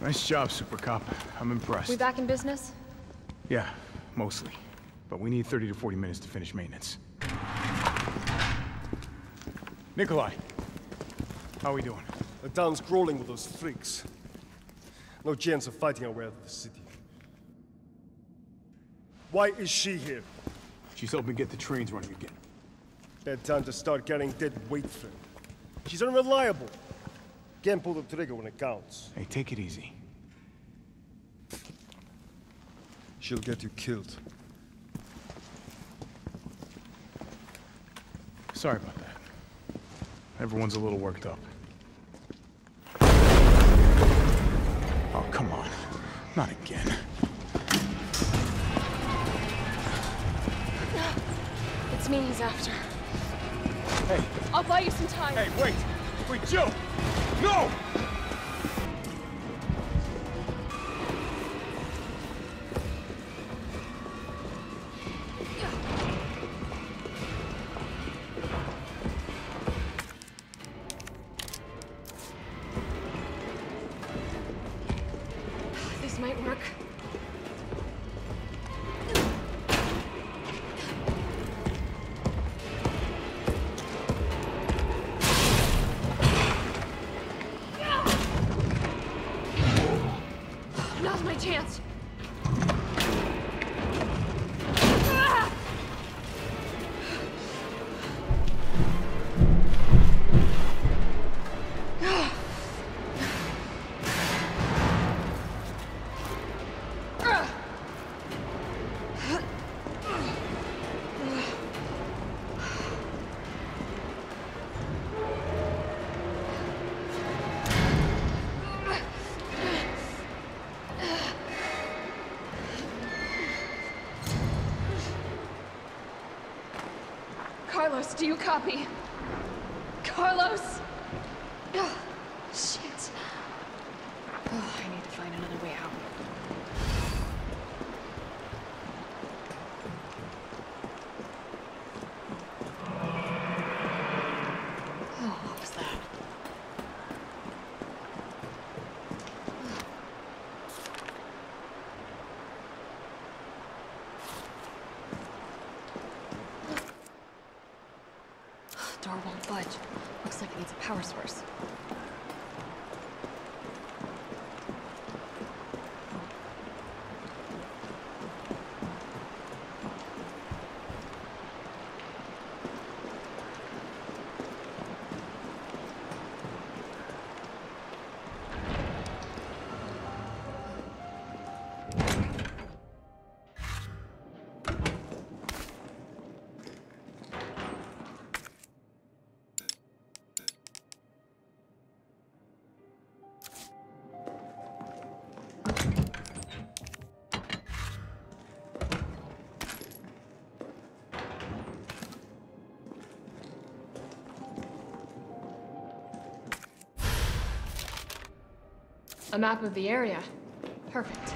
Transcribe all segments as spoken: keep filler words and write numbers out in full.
Nice job, Super Cop. I'm impressed. We back in business? Yeah, mostly. But we need thirty to forty minutes to finish maintenance. Nikolai, how are we doing? The town's crawling with those freaks. No chance of fighting our way out of the city. Why is she here? She's helping get the trains running again. Bad time to start carrying dead weight, friend. She's unreliable. Can't pull the trigger when it counts. Hey, take it easy. She'll get you killed. Sorry about that. Everyone's a little worked up. Oh, come on. Not again. It's me he's after. Hey. I'll buy you some time. Hey, wait! Wait, Jill! No! This might work. Now's my chance. Carlos, do you copy? Carlos! Oh, shit. Oh, I need to find another way out. Oh, what was that? Door won't budge. Looks like it needs a power source. A map of the area. Perfect.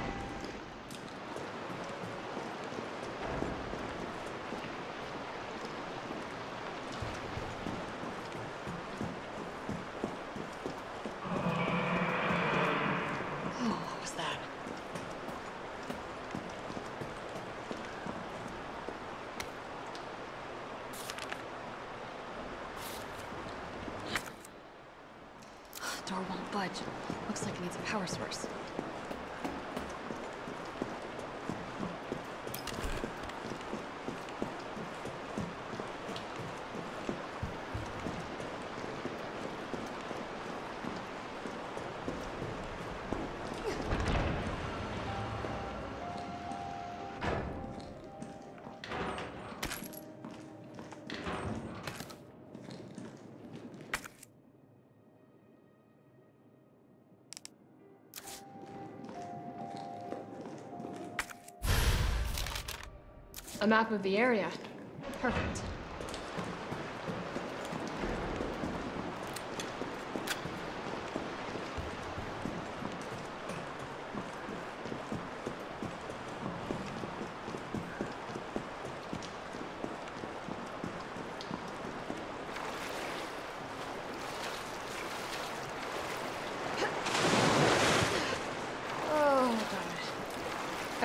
Oh, what was that? Door won't budge. Looks like it needs a power source. A map of the area. Perfect.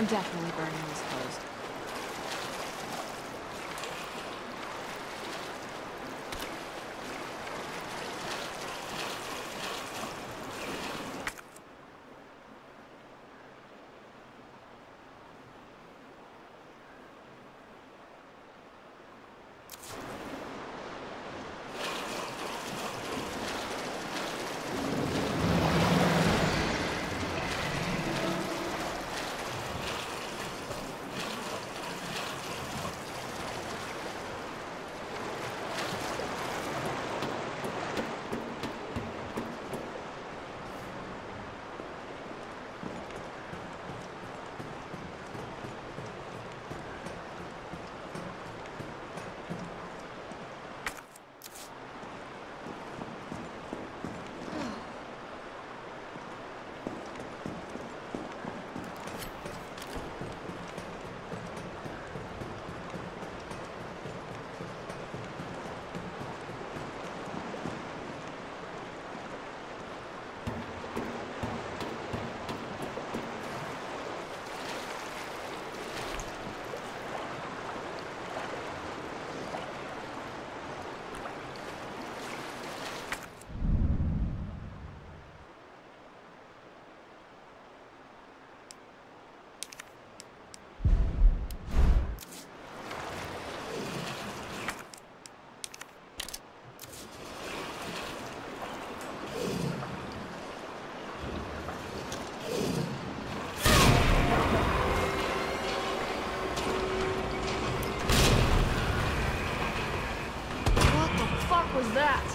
I'm definitely burning these clothes. Was that?